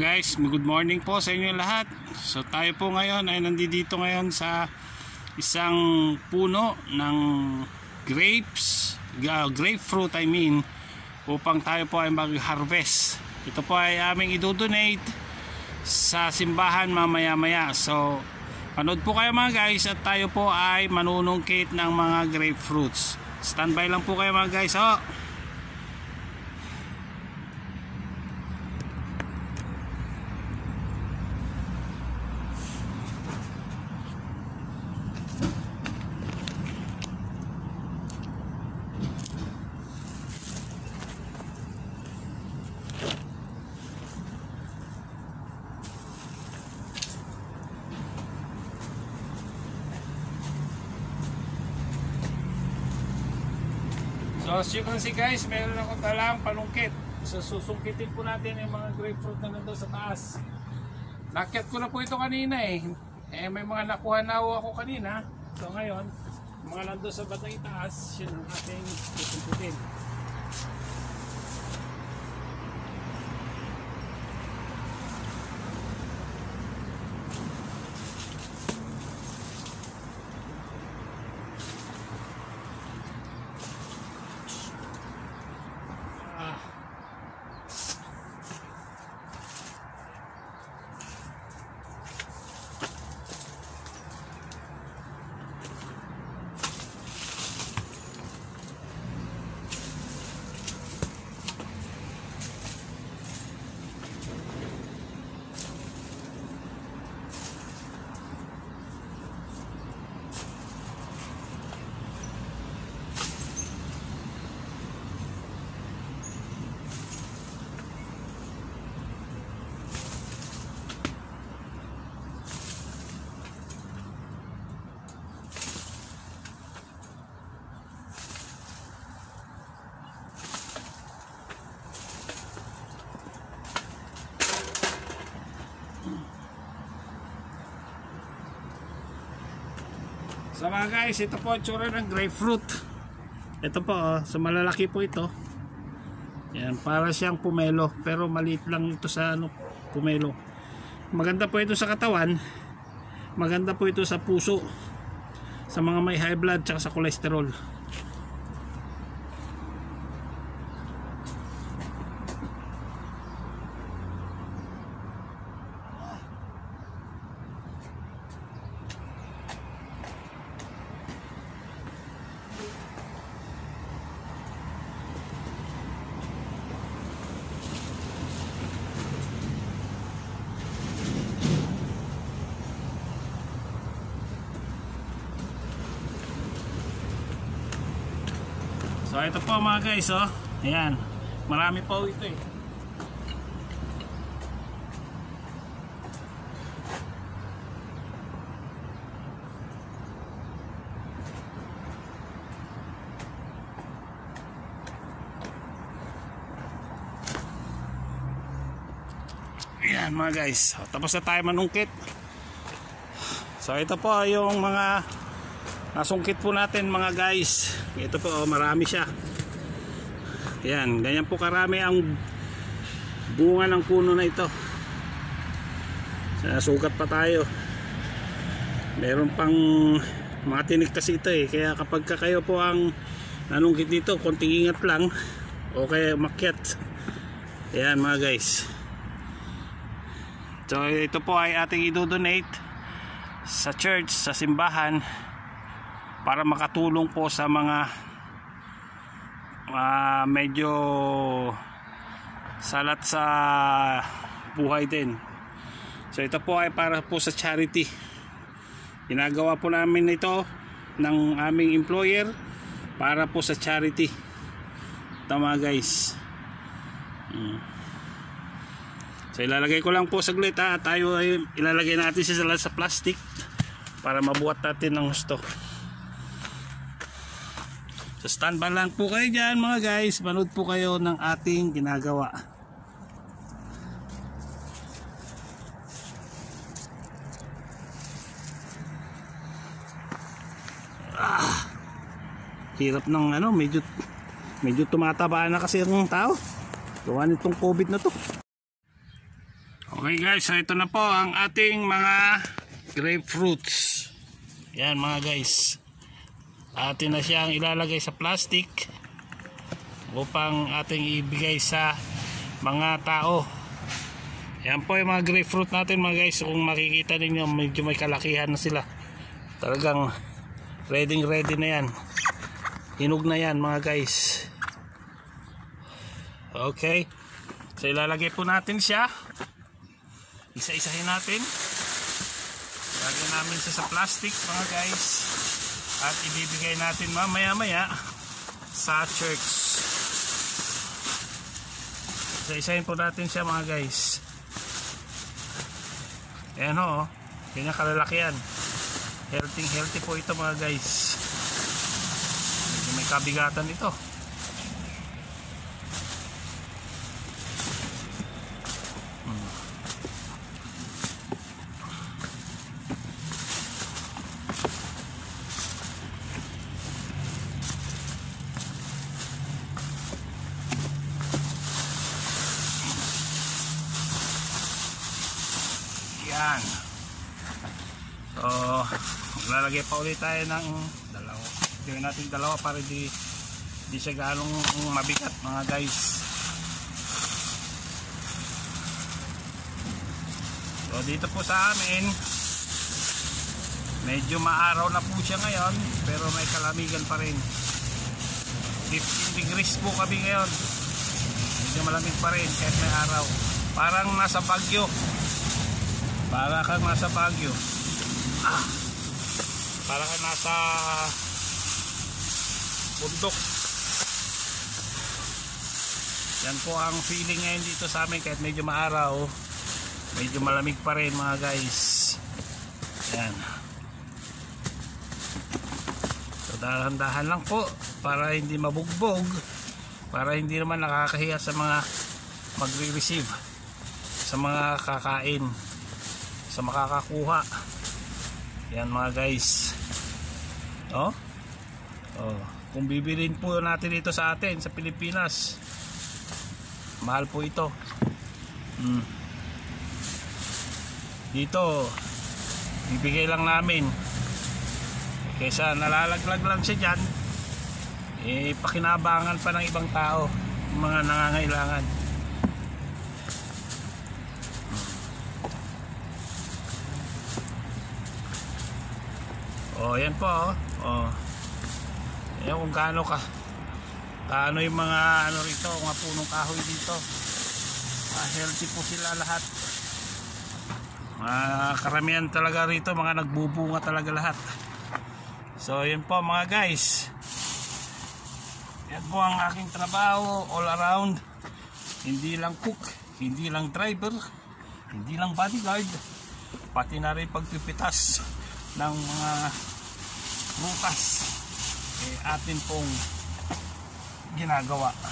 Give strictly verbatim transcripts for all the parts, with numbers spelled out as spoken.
guys, good morning po sa inyo lahat. So tayo po ngayon ay nandito ngayon sa isang puno ng grapes, grapefruit I mean, upang tayo po ay mag-harvest. Ito po ay aming idodonate sa simbahan mamaya maya. So panood po kayo mga guys at tayo po ay manunungkit ng mga grapefruits. Standby lang po kayo mga guys. Oh. So as you can see guys, meron akong dalang panungkit. So susungkitin po natin yung mga grapefruit na nandun sa taas. Nakyat ko na po ito kanina eh. Eh may mga nakuha na ako kanina. So ngayon, mga nandun sa batang itaas, yun ang ating susungkitin. So mga guys, ito po ang tsura ng grapefruit. Ito po, oh, so malalaki po ito. Yan, para siyang pomelo, pero maliit lang ito sa ano, pomelo. Maganda po ito sa katawan. Maganda po ito sa puso, sa mga may high blood tsaka sa cholesterol. So ito po mga guys, oh. Ayan. Marami po ito eh. Ayan mga guys. Tapos na tayo manungkit. So ito po yung mga nasungkit po natin mga guys. Ito po, oh, marami siya. Yan, ganyan po karami ang bunga ng puno na ito. Sugat pa tayo. Meron pang mga tiniktas ito eh. Kaya kapag kayo po ang nanungkit dito, konting ingat lang o kaya makyat. Yan mga guys. So ito po ay ating idodonate sa church, sa simbahan, para makatulong po sa mga uh, medyo salat sa buhay din. So ito po ay para po sa charity. Ginagawa po namin ito ng aming employer para po sa charity. Tama guys. hmm. So ilalagay ko lang po saglit ha. Tayo ay ilalagay natin siya sa plastic para mabuhat natin ng gusto. So standby lang po kayo dyan mga guys. Manood po kayo ng ating ginagawa. Ah, hirap ng ano, medyo medyo tumataba na kasi ang tao. Gawa nitong COVID na to. Okay guys, so ito na po ang ating mga grapefruits. Yan mga guys, atin na siyang ilalagay sa plastic upang ating ibigay sa mga tao. Yan po yung mga grapefruit natin mga guys. Kung makikita ninyo, medyo may kalakihan na sila. Talagang ready ready na yan. Hinog na yan mga guys. Okay, so ilalagay po natin siya. Isa-isahin natin. Lagyan namin siya sa plastic mga guys. At ibibigay natin mamaya maya sa church. Isa-isahin po natin siya mga guys. Ayan ho, ganyan kalalaki yan. Healthy healthy po ito mga guys. May kabigatan ito. Yan. So, maglalagay pa ulit tayo ng dalawa. Gawin natin dalawa para di, di siya ganong mabigat mga guys. So, dito po sa amin, medyo maaraw na po siya ngayon, pero may kalamigan pa rin. fifteen degrees po kami ngayon. Medyo malamig pa rin kahit may araw. Parang nasa Baguio. Para kang nasa Baguio. Ah, para kang nasa bundok. Yan po ang feeling ngayon dito sa amin kahit medyo maaraw. Medyo malamig pa rin mga guys. Yan. So dahan-dahan lang po para hindi mabugbog. Para hindi naman nakakahiya sa mga magre-receive, sa mga kakain, sa makakakuha. Yan mga guys. Oh? Oh, kung bibilin po natin ito sa atin sa Pilipinas, mahal po ito. Hmm. Dito bibigay lang namin. Kaysa nalalaglag lang siya dyan, eh pakinabangan pa ng ibang tao, mga nangangailangan. Oh, yan po oh. Oh. Ayan kung gaano ka. Kaano yung mga ano rito, mga punong kahoy dito. Ah, healthy po sila lahat. Mga karamihan talaga rito, mga nagbubunga talaga lahat. So, yan po mga guys. Yan po ang aking trabaho all around. Hindi lang cook, hindi lang driver, hindi lang bodyguard, pati na rin pagpipitas ng mga bukas eh atin pong ginagawa.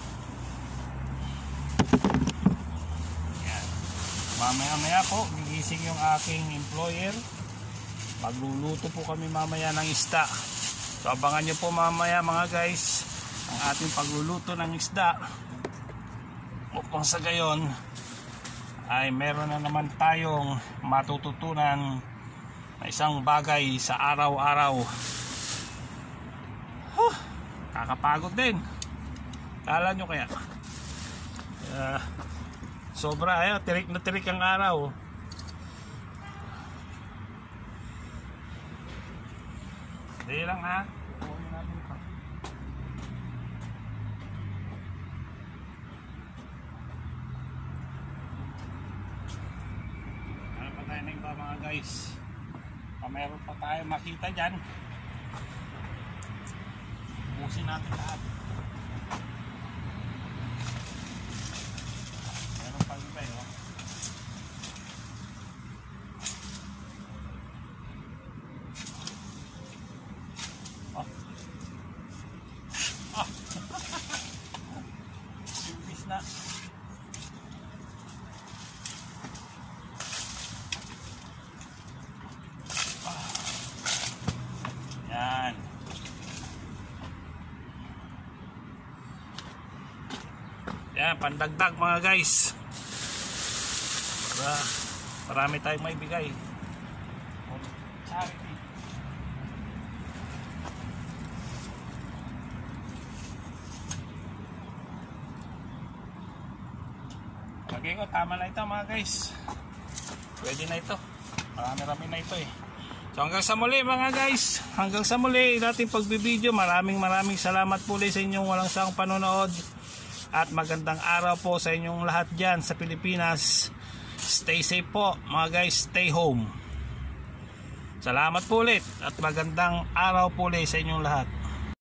Yan. Mamaya maya po gigising yung aking employer, magluluto po kami mamaya ng isda. So abangan nyo po mamaya mga guys ang ating pagluluto ng isda, upang sa gayon ay meron na naman tayong matututunan na isang bagay sa araw-araw. Huh, kakapagod din. Kala nyo kaya uh, sobra eh, tirik na tirik ang araw. Hindi lang ha. Ano pa tayo na iba mga guys? Meron pa tayo makita dyan. Ubusin natin lahat. Meron pa iba eh, oh. Oh. Oh. Simpis na. Yan. Yan, pandagdag mga guys. para marami tayong maibigay. Charity. Lagay ko, tama na ito mga guys. Pwede na ito. Marami-rami na ito eh. So hanggang sa muli mga guys. Hanggang sa muli nating pagbibideo. Maraming maraming salamat po sa inyong walang sawang panonood. At magandang araw po sa inyong lahat dyan sa Pilipinas. Stay safe po mga guys. Stay home. Salamat po ulit. At magandang araw po sa inyong lahat.